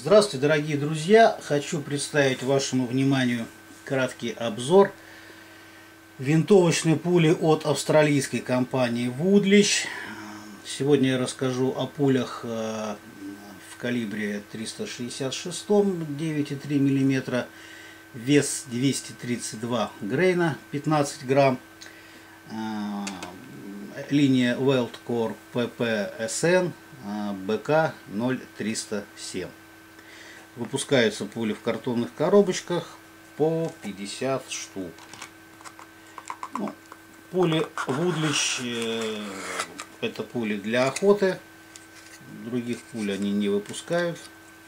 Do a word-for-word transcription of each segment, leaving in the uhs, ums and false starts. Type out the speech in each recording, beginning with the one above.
Здравствуйте, дорогие друзья! Хочу представить вашему вниманию краткий обзор винтовочной пули от австралийской компании Woodlich. Сегодня я расскажу о пулях в калибре триста шестьдесят шесть, девять и три миллиметра, вес двести тридцать два грейна, пятнадцать грамм, линия Weltcore пэ пэ эс эн бэ ка ноль триста семь. Выпускаются пули в картонных коробочках по пятьдесят штук. Ну, пули Woodlich э, это пули для охоты. Других пуль они не выпускают.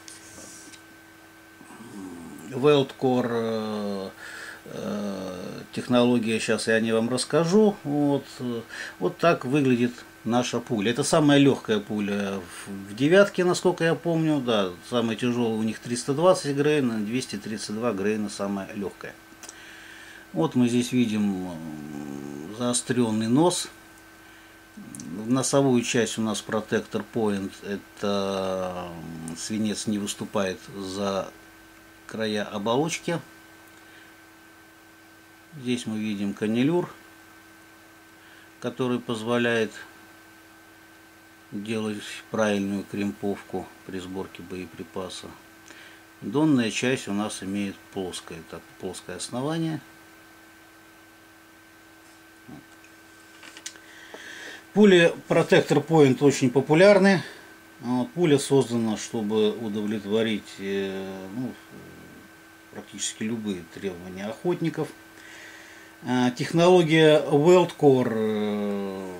Weltcore э, э, технология, сейчас я о ней вам расскажу. Вот, вот так выглядит наша пуля. Это самая легкая пуля в девятке, насколько я помню. Да, самая тяжелая у них триста двадцать грейна, двести тридцать два грейна самая легкая. Вот мы здесь видим заостренный нос. Носовую часть у нас Protector Point. Это свинец не выступает за края оболочки. Здесь мы видим канилюр, который позволяет делать правильную кремповку при сборке боеприпаса. Донная часть у нас имеет плоское, так, плоское основание. Пули Protector Point очень популярны. Пуля создана, чтобы удовлетворить ну, практически любые требования охотников. Технология Weltcore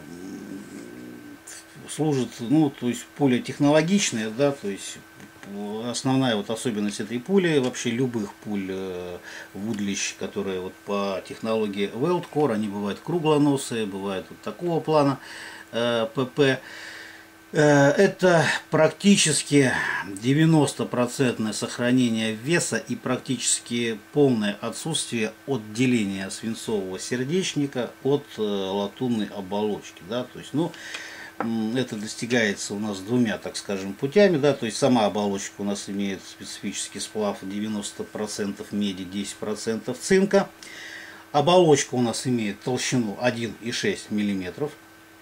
служит, ну, то есть пуля технологичная, да, то есть основная вот особенность этой пули, вообще любых пуль Woodlich, которые вот по технологии Weltcore, они бывают круглоносые, бывают вот такого плана пэ пэ. Это практически девяносто процентов сохранение веса и практически полное отсутствие отделения свинцового сердечника от латунной оболочки, да, то есть, ну, это достигается у нас двумя, так скажем, путями, да, то есть сама оболочка у нас имеет специфический сплав девяносто процентов меди, десять процентов цинка. Оболочка у нас имеет толщину один и шесть миллиметров.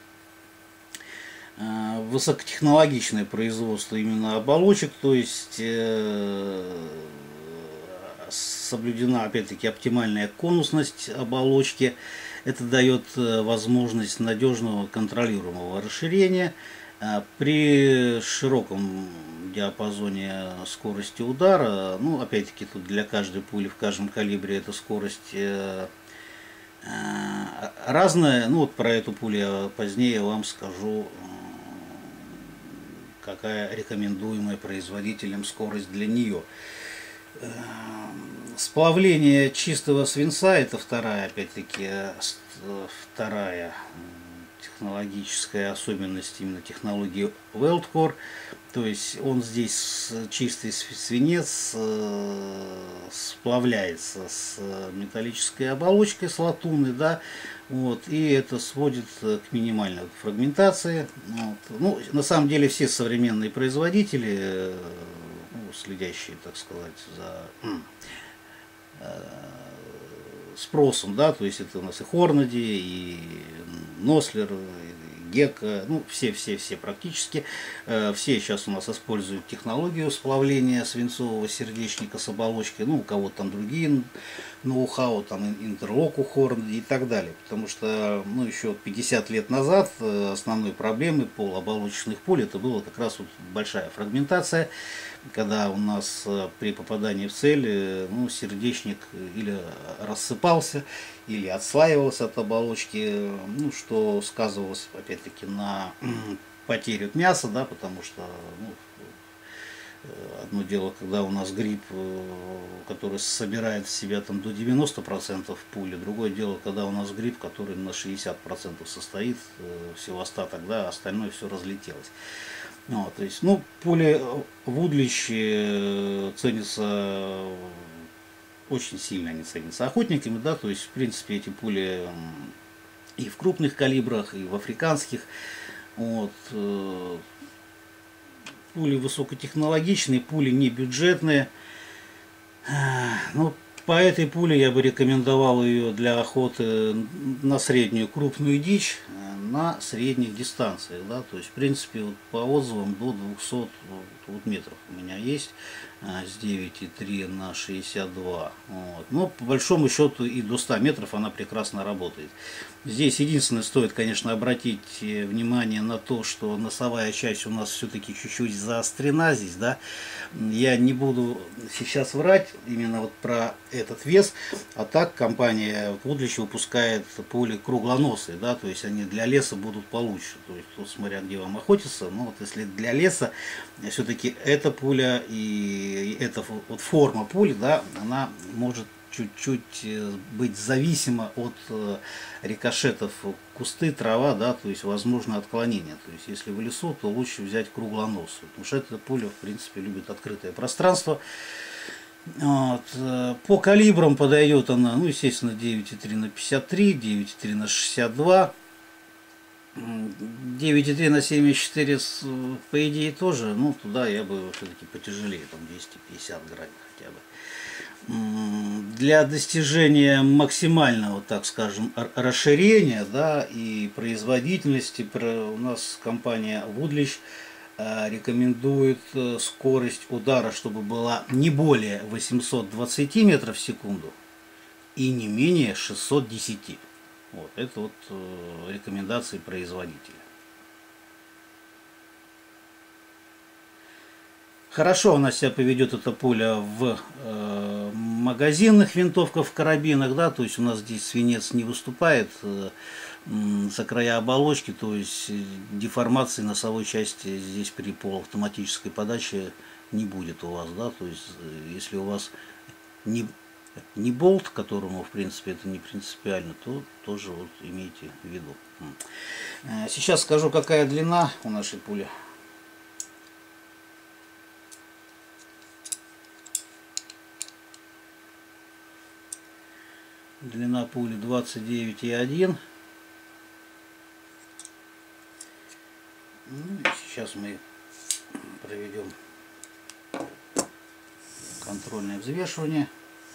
Высокотехнологичное производство именно оболочек, то есть э, соблюдена опять-таки оптимальная конусность оболочки. Это дает возможность надежного контролируемого расширения. При широком диапазоне скорости удара, ну опять-таки тут для каждой пули в каждом калибре эта скорость разная. Ну вот про эту пулю я позднее вам скажу, какая рекомендуемая производителем скорость для нее. Сплавление чистого свинца — это вторая, опять-таки, вторая технологическая особенность именно технологии Weltcore. То есть он здесь, чистый свинец, сплавляется с металлической оболочкой, с латунной, да, вот, и это сводит к минимальной фрагментации. Вот. Ну, на самом деле все современные производители, ну, следящие, так сказать, за спросом, да, то есть это у нас и Hornady, и Нослер, и Гекко, ну, все-все-все практически, все сейчас у нас используют технологию сплавления свинцового сердечника с оболочкой, ну, у кого-то там другие ноу-хау, там интерлок у Hornady и так далее, потому что, ну, еще пятьдесят лет назад основной проблемой полуоболочечных пуль это была как раз вот большая фрагментация, когда у нас при попадании в цель, ну, сердечник или рассыпался, или отслаивался от оболочки, ну, что сказывалось опять-таки на потерю мяса, да, потому что, ну, одно дело, когда у нас гриб, который собирает в себя там до девяноста процентов пули, другое дело, когда у нас гриб, который на шестьдесят процентов состоит, всего остаток, да, остальное все разлетелось. Вот, то есть, ну, пули Woodlich ценятся, очень сильно они ценятся охотниками, да, то есть, в принципе, эти пули и в крупных калибрах, и в африканских, вот, пули высокотехнологичные, пули не бюджетные. Ну, по этой пуле я бы рекомендовал ее для охоты на среднюю крупную дичь, на средних дистанциях, да, то есть в принципе вот по отзывам до двухсот вот, метров у меня есть с девять и три на шестьдесят два, вот. Но по большому счету и до ста метров она прекрасно работает. Здесь единственное, стоит, конечно, обратить внимание на то, что носовая часть у нас все-таки чуть-чуть заострена здесь, да. Я не буду сейчас врать именно вот про этот вес, а так компания Woodlich выпускает пули круглоносые, да, то есть они для леса будут получше, то есть тут смотря где вам охотиться, но вот если для леса, все-таки эта пуля и эта вот форма пули, да, она может чуть-чуть быть зависима от рикошетов кусты, трава, да, то есть возможно отклонение. То есть если в лесу, то лучше взять круглоносую, потому что эта пуля в принципе любит открытое пространство. Вот. По калибрам подойдет она, ну, естественно, девять и три на пятьдесят три, девять и три на шестьдесят два, девять и три на семьдесят четыре, по идее, тоже, ну, туда я бы все-таки потяжелее, там двести пятьдесят грамм хотя бы. Для достижения максимального, так скажем, расширения, да, и производительности у нас компания Woodlich рекомендует скорость удара, чтобы была не более восьмисот двадцати метров в секунду и не менее шестисот десяти. Вот, это вот рекомендации производителя. Хорошо у нас себя поведет эта пуля в э, магазинных винтовках, в карабинах, да, то есть у нас здесь свинец не выступает э, за края оболочки, то есть деформации носовой части здесь при полуавтоматической подаче не будет у вас, да, то есть если у вас не, не болт, которому в принципе это не принципиально, то тоже вот имейте в виду. Сейчас скажу, какая длина у нашей пули. Длина пули двадцать девять и один. Ну и сейчас мы проведем контрольное взвешивание.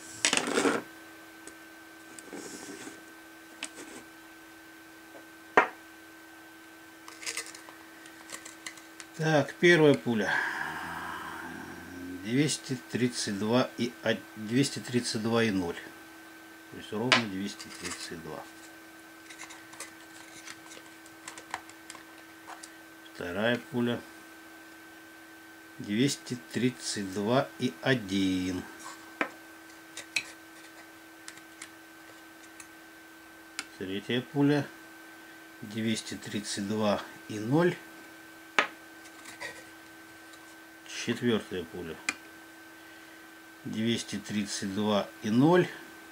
Так, первая пуля двести тридцать два и двести тридцать два и ноль. То есть ровно двести тридцать два. Вторая пуля двести тридцать два и один. Третья пуля двести тридцать два и ноль. Четвертая пуля двести тридцать два и ноль.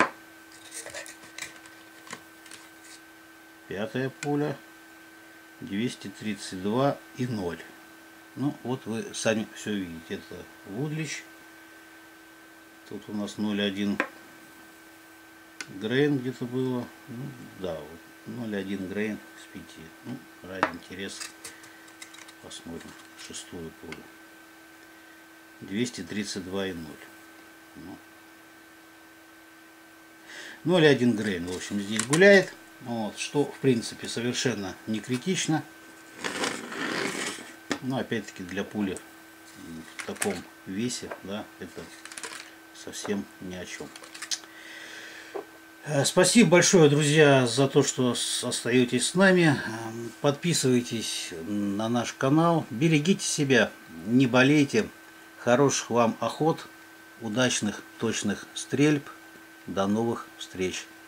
Пятая пуля двести тридцать два и ноль. Ну вот вы сами все видите. Это Woodlich. Тут у нас ноль один грейн где-то было. Ну, да, вот ноль один грейн с пяти. Ну, ради интереса посмотрим шестую пулю. двести тридцать два и ноль. Ну, ноль один грейн, в общем, здесь гуляет. Вот, что в принципе совершенно не критично. Но опять-таки для пули в таком весе, да, это совсем ни о чем. Спасибо большое, друзья, за то, что остаетесь с нами. Подписывайтесь на наш канал. Берегите себя, не болейте. Хороших вам охот, удачных точных стрельб. До новых встреч.